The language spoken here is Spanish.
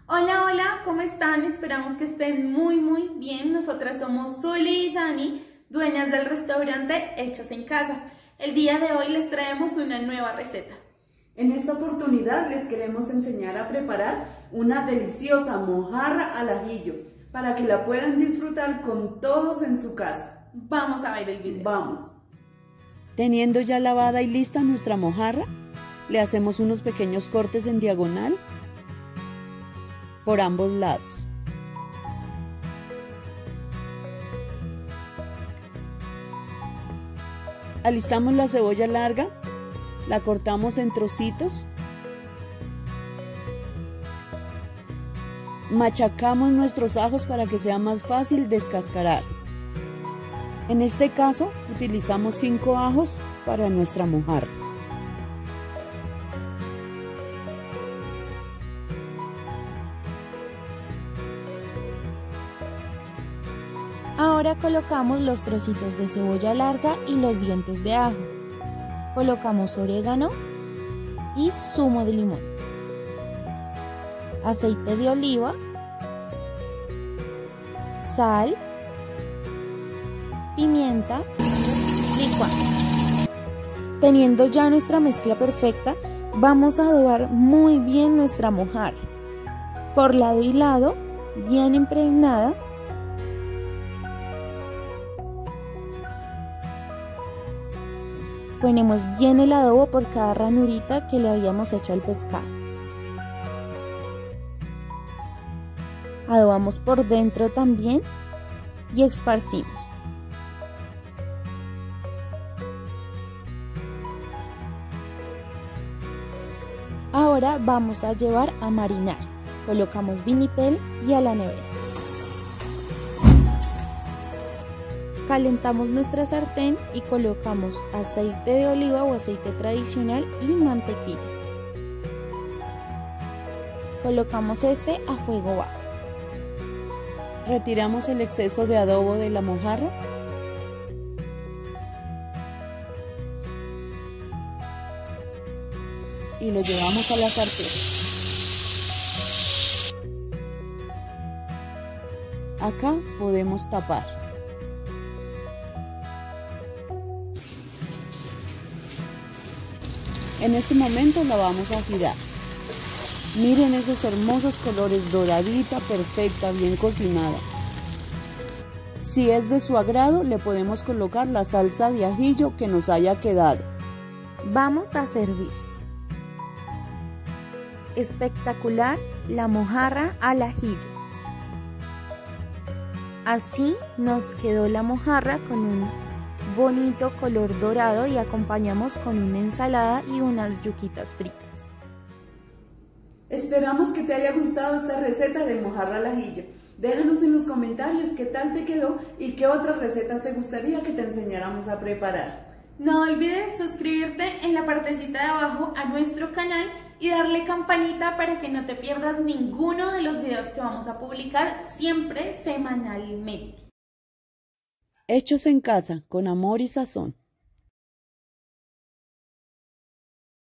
Hola, hola, ¿cómo están? Esperamos que estén muy bien. Nosotras somos Zuli y Dani, dueñas del restaurante Hechos en Casa. El día de hoy les traemos una nueva receta. En esta oportunidad les queremos enseñar a preparar una deliciosa mojarra al ajillo para que la puedan disfrutar con todos en su casa. Vamos a ver el video. Vamos. Teniendo ya lavada y lista nuestra mojarra, le hacemos unos pequeños cortes en diagonal por ambos lados. Alistamos la cebolla larga, la cortamos en trocitos, machacamos nuestros ajos para que sea más fácil descascarar. En este caso utilizamos 5 ajos para nuestra mojarra. Ahora colocamos los trocitos de cebolla larga y los dientes de ajo. Colocamos orégano y zumo de limón, aceite de oliva, sal, pimienta, licuamos. Teniendo ya nuestra mezcla perfecta, vamos a adobar muy bien nuestra mojarra, por lado y lado, bien impregnada. Ponemos bien el adobo por cada ranurita que le habíamos hecho al pescado. Adobamos por dentro también y esparcimos. Ahora vamos a llevar a marinar. Colocamos vinipel y a la nevera. Calentamos nuestra sartén y colocamos aceite de oliva o aceite tradicional y mantequilla. Colocamos este a fuego bajo. Retiramos el exceso de adobo de la mojarra. Y lo llevamos a la sartén. Acá podemos tapar. En este momento la vamos a girar. Miren esos hermosos colores, doradita, perfecta, bien cocinada. Si es de su agrado, le podemos colocar la salsa de ajillo que nos haya quedado. Vamos a servir. Espectacular la mojarra al ajillo. Así nos quedó la mojarra con un bonito color dorado y acompañamos con una ensalada y unas yuquitas fritas. Esperamos que te haya gustado esta receta de mojarra al ajillo. Déjanos en los comentarios qué tal te quedó y qué otras recetas te gustaría que te enseñáramos a preparar. No olvides suscribirte en la partecita de abajo a nuestro canal y darle campanita para que no te pierdas ninguno de los videos que vamos a publicar siempre semanalmente. Hechos en casa, con amor y sazón.